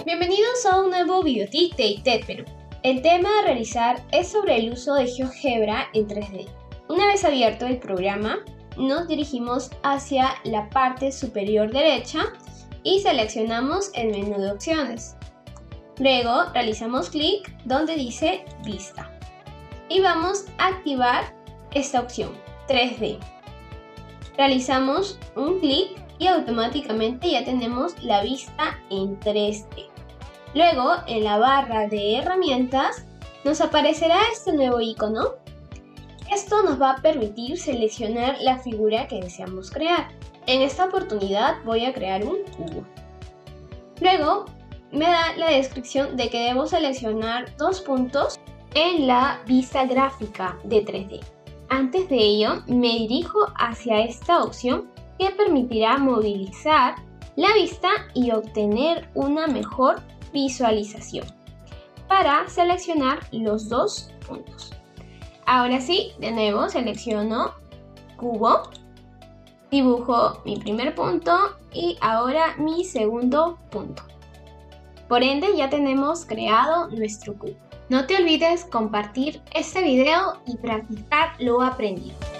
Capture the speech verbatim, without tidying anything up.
Bienvenidos a un nuevo videotip de I T E D Perú. El tema a realizar es sobre el uso de GeoGebra en tres D. Una vez abierto el programa, nos dirigimos hacia la parte superior derecha y seleccionamos el menú de opciones. Luego realizamos clic donde dice Vista y vamos a activar esta opción, tres D. Realizamos un clic y automáticamente ya tenemos la vista en tres D. Luego, en la barra de herramientas, nos aparecerá este nuevo icono. Esto nos va a permitir seleccionar la figura que deseamos crear. En esta oportunidad voy a crear un cubo. Luego, me da la descripción de que debo seleccionar dos puntos en la vista gráfica de tres D. Antes de ello, me dirijo hacia esta opción que permitirá movilizar la vista y obtener una mejor visualización para seleccionar los dos puntos. Ahora sí, de nuevo selecciono cubo, dibujo mi primer punto y ahora mi segundo punto. Por ende, ya tenemos creado nuestro cubo. No te olvides compartir este video y practicar lo aprendido.